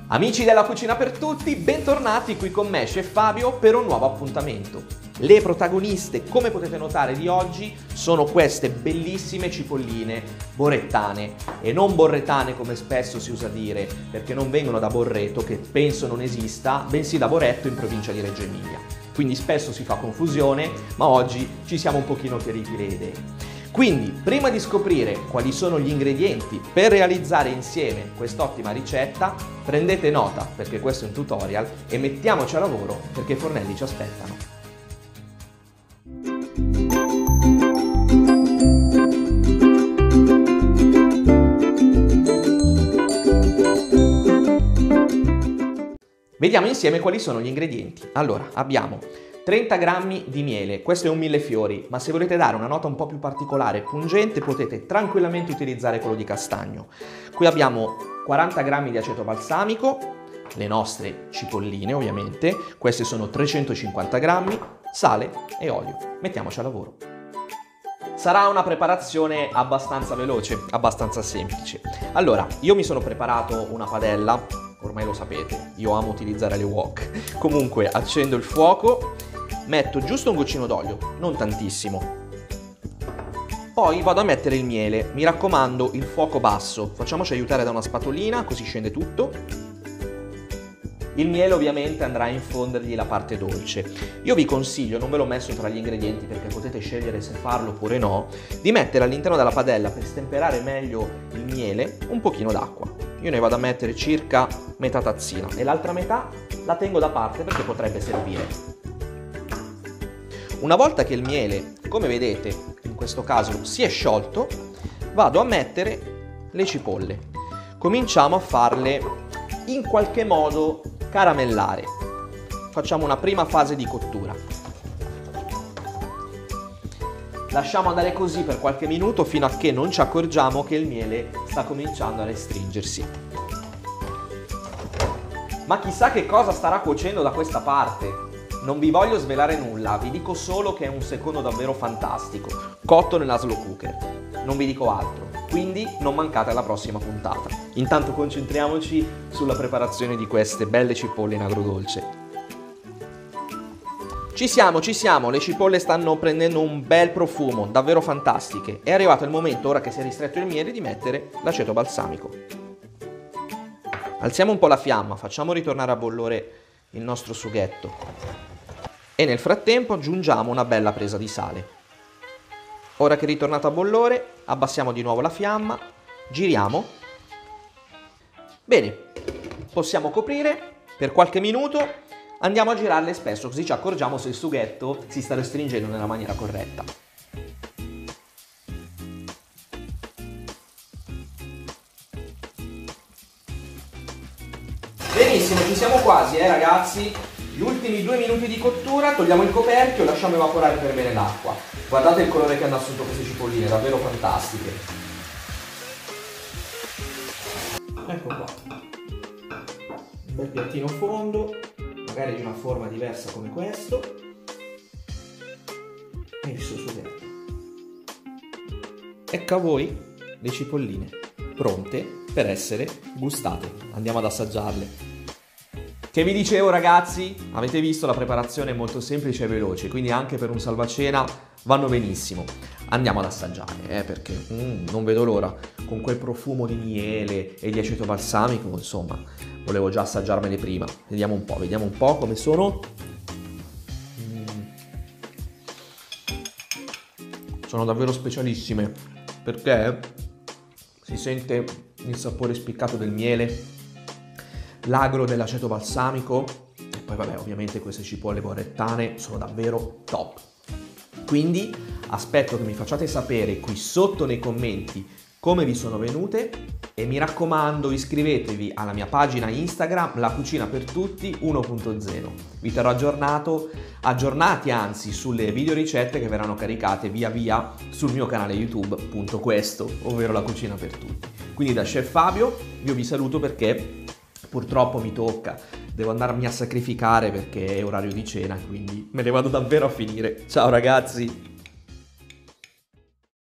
Amici della Cucina per Tutti, bentornati qui con me, Chef Fabio, per un nuovo appuntamento. Le protagoniste, come potete notare, di oggi sono queste bellissime cipolline borettane e non borretane come spesso si usa dire, perché non vengono da Borreto, che penso non esista, bensì da Boretto in provincia di Reggio Emilia. Quindi spesso si fa confusione, ma oggi ci siamo un pochino chiariti le idee. Quindi, prima di scoprire quali sono gli ingredienti per realizzare insieme quest'ottima ricetta, prendete nota perché questo è un tutorial e mettiamoci a lavoro perché i fornelli ci aspettano. Vediamo insieme quali sono gli ingredienti. Allora, abbiamo 30 grammi di miele, questo è un millefiori, ma se volete dare una nota un po' più particolare e pungente potete tranquillamente utilizzare quello di castagno. Qui abbiamo 40 grammi di aceto balsamico, le nostre cipolline ovviamente, queste sono 350 grammi, sale e olio. Mettiamoci a lavoro. Sarà una preparazione abbastanza veloce, abbastanza semplice. Allora, io mi sono preparato una padella, ormai lo sapete, io amo utilizzare le wok. Comunque, accendo il fuoco, metto giusto un goccino d'olio, non tantissimo. Poi vado a mettere il miele, mi raccomando il fuoco basso, facciamoci aiutare da una spatolina così scende tutto. Il miele ovviamente andrà a infondergli la parte dolce. Io vi consiglio, non ve l'ho messo tra gli ingredienti perché potete scegliere se farlo oppure no, di mettere all'interno della padella per stemperare meglio il miele un pochino d'acqua. Io ne vado a mettere circa metà tazzina e l'altra metà la tengo da parte perché potrebbe servire. Una volta che il miele, come vedete, in questo caso si è sciolto, vado a mettere le cipolle. Cominciamo a farle in qualche modo caramellare. Facciamo una prima fase di cottura. Lasciamo andare così per qualche minuto fino a che non ci accorgiamo che il miele sta cominciando a restringersi. Ma chissà che cosa starà cuocendo da questa parte. Non vi voglio svelare nulla, vi dico solo che è un secondo davvero fantastico, cotto nella slow cooker. Non vi dico altro, quindi non mancate alla prossima puntata. Intanto concentriamoci sulla preparazione di queste belle cipolle in agrodolce. Ci siamo, le cipolle stanno prendendo un bel profumo, davvero fantastiche. È arrivato il momento, ora che si è ristretto il miele, di mettere l'aceto balsamico. Alziamo un po' la fiamma, facciamo ritornare a bollore il nostro sughetto. E nel frattempo aggiungiamo una bella presa di sale. Ora che è ritornato a bollore, abbassiamo di nuovo la fiamma, giriamo. Bene, possiamo coprire per qualche minuto, andiamo a girarle spesso così ci accorgiamo se il sughetto si sta restringendo nella maniera corretta. Benissimo, ci siamo quasi, ragazzi. Gli ultimi 2 minuti di cottura, togliamo il coperchio e lasciamo evaporare per bene l'acqua. Guardate il colore che hanno assunto queste cipolline, davvero fantastiche. Ecco qua. Un bel piattino fondo, magari di una forma diversa come questo. E il suo sughetto. Ecco a voi le cipolline, pronte per essere gustate. Andiamo ad assaggiarle. Che vi dicevo, ragazzi? Avete visto, la preparazione è molto semplice e veloce, quindi anche per un salvacena vanno benissimo. Andiamo ad assaggiare, perché non vedo l'ora. Con quel profumo di miele e di aceto balsamico, insomma, volevo già assaggiarmele prima. Vediamo un po' come sono. Sono davvero specialissime, perché si sente il sapore spiccato del miele, l'agro dell'aceto balsamico e poi vabbè, ovviamente queste cipolle borettane sono davvero top. Quindi aspetto che mi facciate sapere qui sotto nei commenti come vi sono venute e mi raccomando iscrivetevi alla mia pagina Instagram La Cucina per Tutti 1.0. Vi terrò aggiornati anzi sulle video ricette che verranno caricate via via sul mio canale YouTube, appunto questo, ovvero La Cucina per Tutti. Quindi da Chef Fabio io vi saluto perché purtroppo mi tocca, devo andarmi a sacrificare perché è orario di cena, quindi me ne vado davvero a finire. Ciao ragazzi!